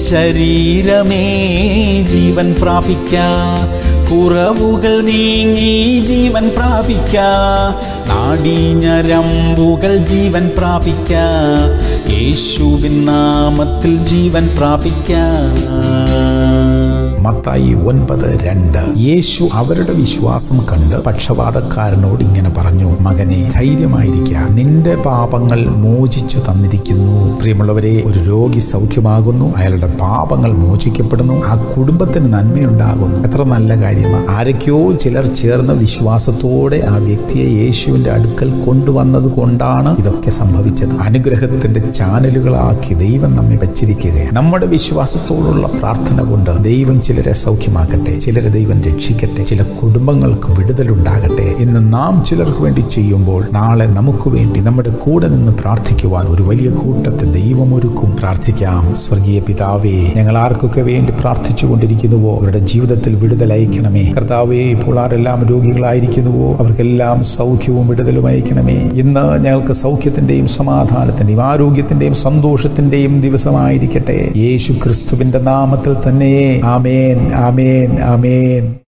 ശരീരമേ ജീവൻ പ്രാപിക്കാം, കുറവുകൾ നീങ്ങി ജീവൻ പ്രാപിക്കാം, നാഡീഞരമ്പുകൾ ജീവൻ പ്രാപിക്കാം, യേശുവിൻ നാമത്തിൽ ജീവൻ പ്രാപിക്കാം. മത്തായി 9:2. യേശു അവരുടെ വിശ്വാസം കണ്ട് പക്ഷവാതക്കാരനോട് ഇങ്ങനെ പറഞ്ഞു, മകനെ ധൈര്യമായിരിക്കുക, നിന്റെ പാപങ്ങൾ മോചിച്ചു തന്നിരിക്കുന്നു. പ്രിയമുള്ളവരെ, ഒരു രോഗി സൗഖ്യമാകുന്നു, അയാളുടെ പാപങ്ങൾ മോചിക്കപ്പെടുന്നു, ആ കുടുംബത്തിന് നന്മയുണ്ടാകുന്നു. എത്ര നല്ല കാര്യമാണ്. ആരൊക്കെയോ ചിലർ ചേർന്ന് വിശ്വാസത്തോടെ ആ വ്യക്തിയെ യേശുവിന്റെ അടുക്കൽ കൊണ്ടുവന്നത് കൊണ്ടാണ് ഇതൊക്കെ സംഭവിച്ചത്. അനുഗ്രഹത്തിന്റെ ചാനലുകളാക്കി ദൈവം നമ്മെ വച്ചിരിക്കുകയാണ്. നമ്മുടെ വിശ്വാസത്തോടുള്ള പ്രാർത്ഥന കൊണ്ട് ദൈവം ചിലരെ സൗഖ്യമാക്കട്ടെ, ചിലരെ ദൈവം രക്ഷിക്കട്ടെ, ചില കുടുംബങ്ങൾക്ക് വിടുതലുണ്ടാകട്ടെ. ഇന്ന് നാം ചിലർക്ക് വേണ്ടി ചെയ്യുമ്പോൾ നാളെ നമുക്ക് വേണ്ടി നമ്മുടെ കൂടെ നിന്ന് പ്രാർത്ഥിക്കുവാൻ ഒരു വലിയ കൂട്ടത്തെ ദൈവം ഒരുക്കും. പ്രാർത്ഥിക്കാം. സ്വർഗീയ പിതാവേ, ഞങ്ങൾ ആർക്കൊക്കെ വേണ്ടി പ്രാർത്ഥിച്ചു കൊണ്ടിരിക്കുന്നുവോ അവരുടെ ജീവിതത്തിൽ വിടുതൽ അയക്കണമേ. കർത്താവേ, ഇപ്പോൾ ആരെല്ലാം രോഗികളായിരിക്കുന്നുവോ അവർക്കെല്ലാം സൗഖ്യവും വിടുതലും അയക്കണമേ. ഇന്ന് ഞങ്ങൾക്ക് സൗഖ്യത്തിന്റെയും സമാധാനത്തിന്റെയും ആരോഗ്യത്തിന്റെയും സന്തോഷത്തിന്റെയും ദിവസമായിരിക്കട്ടെ. യേശു ക്രിസ്തുവിന്റെ നാമത്തിൽ തന്നെ. ആമേൻ, ആമേൻ, ആമേൻ.